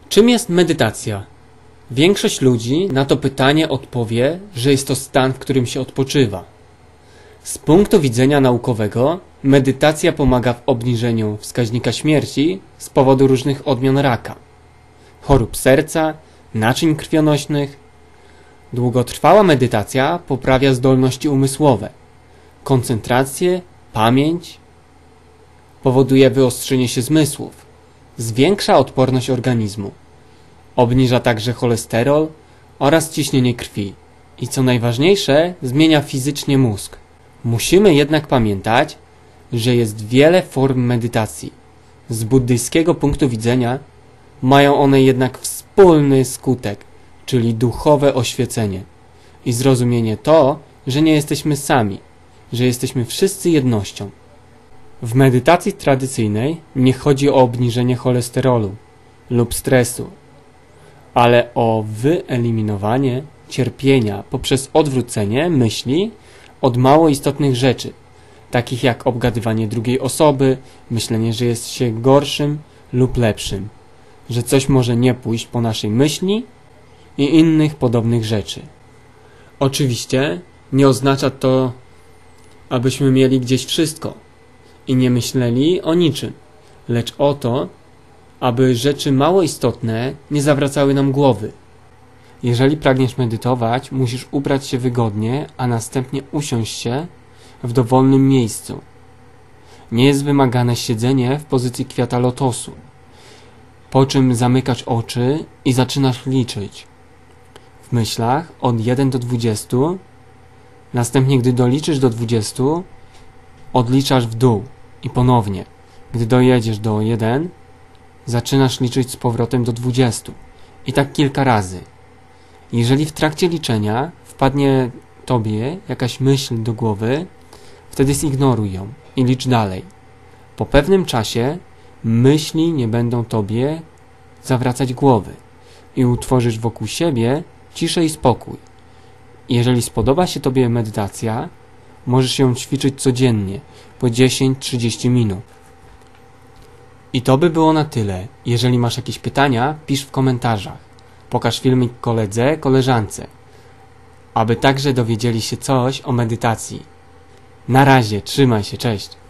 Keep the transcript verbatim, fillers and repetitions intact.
Czym jest medytacja? Większość ludzi na to pytanie odpowie, że jest to stan, w którym się odpoczywa. Z punktu widzenia naukowego, medytacja pomaga w obniżeniu wskaźnika śmierci z powodu różnych odmian raka, chorób serca, naczyń krwionośnych. Długotrwała medytacja poprawia zdolności umysłowe, koncentrację, pamięć, powoduje wyostrzenie się zmysłów, zwiększa odporność organizmu, obniża także cholesterol oraz ciśnienie krwi i co najważniejsze, zmienia fizycznie mózg. Musimy jednak pamiętać, że jest wiele form medytacji. Z buddyjskiego punktu widzenia mają one jednak wspólny skutek, czyli duchowe oświecenie i zrozumienie to, że nie jesteśmy sami, że jesteśmy wszyscy jednością. W medytacji tradycyjnej nie chodzi o obniżenie cholesterolu lub stresu, ale o wyeliminowanie cierpienia poprzez odwrócenie myśli od mało istotnych rzeczy, takich jak obgadywanie drugiej osoby, myślenie, że jest się gorszym lub lepszym, że coś może nie pójść po naszej myśli i innych podobnych rzeczy. Oczywiście nie oznacza to, abyśmy mieli gdzieś wszystko i nie myśleli o niczym, lecz o to, aby rzeczy mało istotne nie zawracały nam głowy. Jeżeli pragniesz medytować, musisz ubrać się wygodnie, a następnie usiąść się w dowolnym miejscu. Nie jest wymagane siedzenie w pozycji kwiata lotosu, po czym zamykasz oczy i zaczynasz liczyć w myślach od jeden do dwudziestu, następnie gdy doliczysz do dwudziestu, odliczasz w dół i ponownie. Gdy dojedziesz do jeden, zaczynasz liczyć z powrotem do dwudziestu i tak kilka razy. Jeżeli w trakcie liczenia wpadnie tobie jakaś myśl do głowy, wtedy zignoruj ją i licz dalej. Po pewnym czasie myśli nie będą tobie zawracać głowy i utworzysz wokół siebie ciszę i spokój. Jeżeli spodoba się tobie medytacja, możesz ją ćwiczyć codziennie po dziesięć do trzydziestu minut. I to by było na tyle. Jeżeli masz jakieś pytania, pisz w komentarzach. Pokaż filmik koledze, koleżance, aby także dowiedzieli się coś o medytacji. Na razie, trzymaj się, cześć.